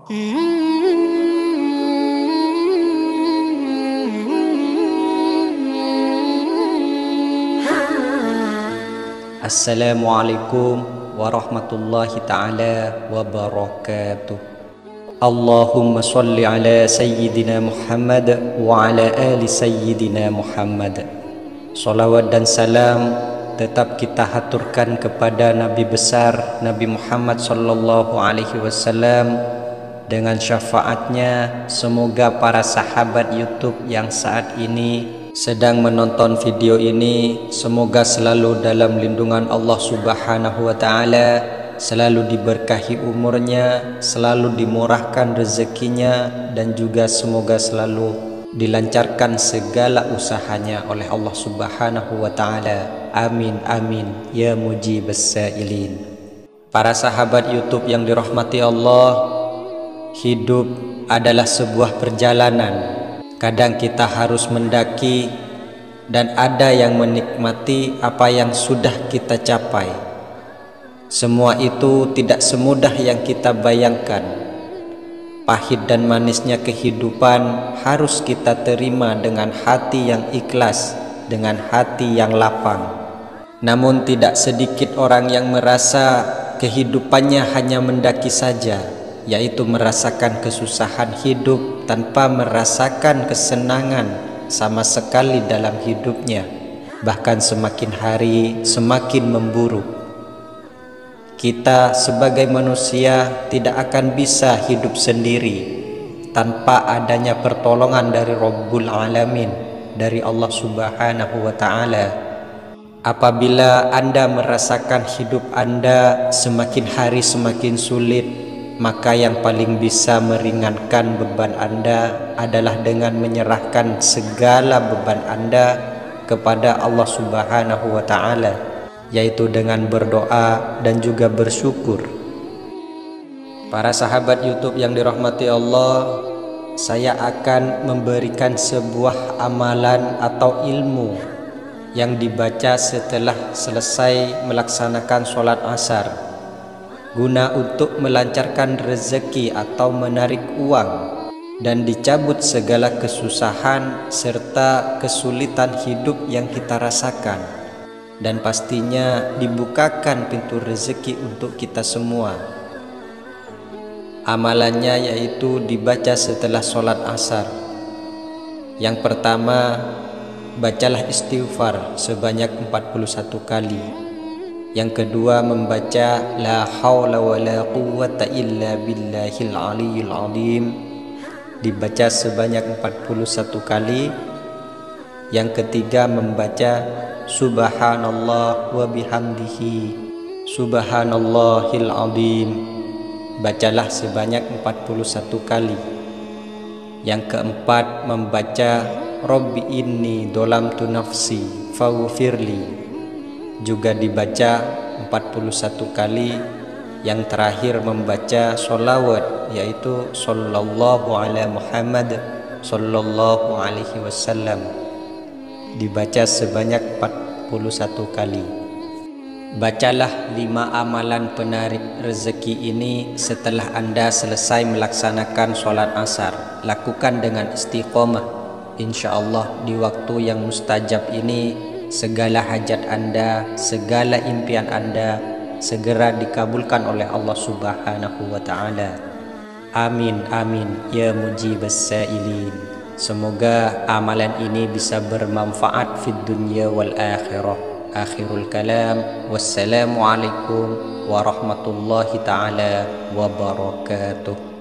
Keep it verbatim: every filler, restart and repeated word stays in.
Assalamualaikum warahmatullahi ta'ala wabarakatuh. Allahumma salli ala Sayyidina Muhammad wa ala ali Sayyidina Muhammad. Salawat dan salam tetap kita haturkan kepada Nabi besar Nabi Muhammad sallallahu alaihi wasallam. Dengan syafaatnya semoga para sahabat YouTube yang saat ini sedang menonton video ini semoga selalu dalam lindungan Allah Subhanahu wa taala, selalu diberkahi umurnya, selalu dimurahkan rezekinya, dan juga semoga selalu dilancarkan segala usahanya oleh Allah Subhanahu wa taala. Amin amin ya mujibas sailin. Para sahabat YouTube yang dirahmati Allah, hidup adalah sebuah perjalanan. Kadang kita harus mendaki, dan ada yang menikmati apa yang sudah kita capai. Semua itu tidak semudah yang kita bayangkan. Pahit dan manisnya kehidupan harus kita terima dengan hati yang ikhlas, dengan hati yang lapang. Namun tidak sedikit orang yang merasa kehidupannya hanya mendaki saja, yaitu merasakan kesusahan hidup tanpa merasakan kesenangan sama sekali dalam hidupnya. Bahkan semakin hari semakin memburuk. Kita sebagai manusia tidak akan bisa hidup sendiri tanpa adanya pertolongan dari Rabbul Alamin, dari Allah Subhanahu wa ta'ala. Apabila Anda merasakan hidup Anda semakin hari semakin sulit, maka yang paling bisa meringankan beban Anda adalah dengan menyerahkan segala beban Anda kepada Allah Subhanahu wa ta'ala, yaitu dengan berdoa dan juga bersyukur. Para sahabat YouTube yang dirahmati Allah, saya akan memberikan sebuah amalan atau ilmu yang dibaca setelah selesai melaksanakan sholat asar, guna untuk melancarkan rezeki atau menarik uang dan dicabut segala kesusahan serta kesulitan hidup yang kita rasakan, dan pastinya dibukakan pintu rezeki untuk kita semua. Amalannya yaitu dibaca setelah sholat asar. Yang pertama, bacalah istighfar sebanyak empat puluh satu kali. Yang kedua, membaca la haula wa la quwwata illa billahil aliyil azim, dibaca sebanyak empat puluh satu kali. Yang ketiga, membaca subhanallah wa bihamdihi subhanallahil azim, bacalah sebanyak empat puluh satu kali. Yang keempat, membaca Rabbi inni dolamtu nafsi faghfirli, juga dibaca empat puluh satu kali. Yang terakhir, membaca sholawat, yaitu sallallahu ala Muhammad sallallahu alaihi wasallam, dibaca sebanyak empat puluh satu kali. Bacalah lima amalan penarik rezeki ini setelah Anda selesai melaksanakan sholat asar. Lakukan dengan istiqomah. Insya Allah di waktu yang mustajab ini segala hajat Anda, segala impian Anda segera dikabulkan oleh Allah Subhanahu wa ta'ala. Amin amin ya mujibas sailin. Semoga amalan ini bisa bermanfaat fid dunya wal akhirah. Akhirul kalam, wassalamualaikum warahmatullahi ta'ala wabarakatuh.